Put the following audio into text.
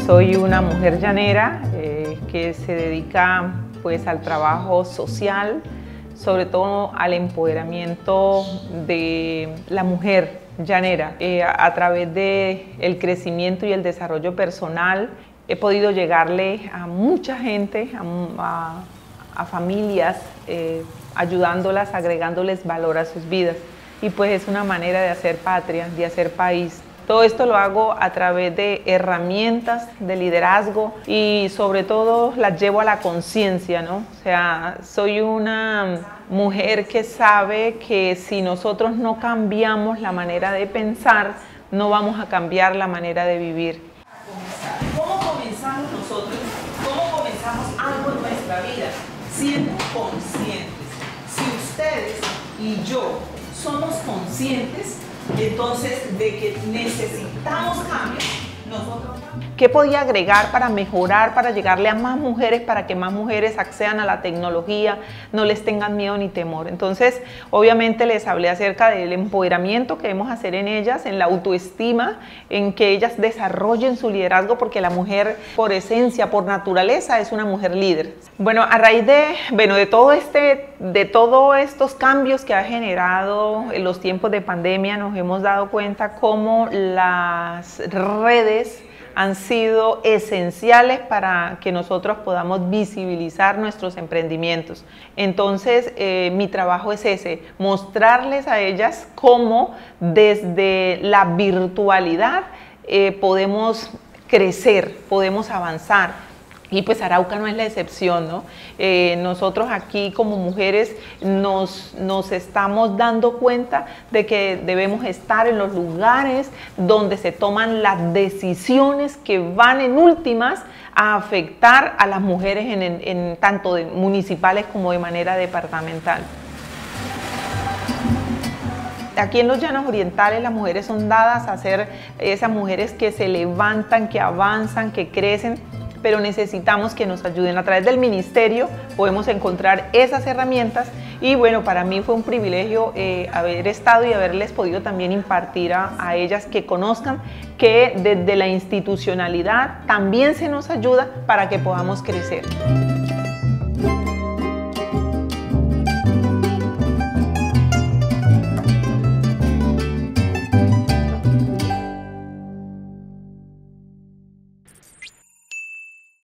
Soy una mujer llanera que se dedica pues al trabajo social, sobre todo al empoderamiento de la mujer llanera. A través del crecimiento y el desarrollo personal he podido llegarle a mucha gente, a familias, ayudándolas, agregándoles valor a sus vidas. Y pues es una manera de hacer patria, de hacer país. Todo esto lo hago a través de herramientas de liderazgo y sobre todo las llevo a la conciencia, ¿no? O sea, soy una mujer que sabe que si nosotros no cambiamos la manera de pensar, no vamos a cambiar la manera de vivir. ¿Cómo comenzamos nosotros? ¿Cómo comenzamos algo en nuestra vida? Siendo conscientes. Si ustedes y yo somos conscientes, entonces, de que necesitamos cambios, nosotros... ¿Qué podía agregar para mejorar, para llegarle a más mujeres, para que más mujeres accedan a la tecnología, no les tengan miedo ni temor? Entonces, obviamente les hablé acerca del empoderamiento que debemos hacer en ellas, en la autoestima, en que ellas desarrollen su liderazgo, porque la mujer, por esencia, por naturaleza, es una mujer líder. Bueno, a raíz de todos estos cambios que ha generado en los tiempos de pandemia, nos hemos dado cuenta cómo las redes han sido esenciales para que nosotros podamos visibilizar nuestros emprendimientos. Entonces, mi trabajo es ese, mostrarles a ellas cómo desde la virtualidad podemos crecer, podemos avanzar. Y pues Arauca no es la excepción, ¿no? Nosotros aquí como mujeres nos estamos dando cuenta de que debemos estar en los lugares donde se toman las decisiones que van en últimas a afectar a las mujeres en tanto de municipales como de manera departamental. Aquí en los Llanos Orientales las mujeres son dadas a ser esas mujeres que se levantan, que avanzan, que crecen, pero necesitamos que nos ayuden. A través del ministerio podemos encontrar esas herramientas y bueno, para mí fue un privilegio haber estado y haberles podido también impartir a ellas que conozcan que desde la institucionalidad también se nos ayuda para que podamos crecer.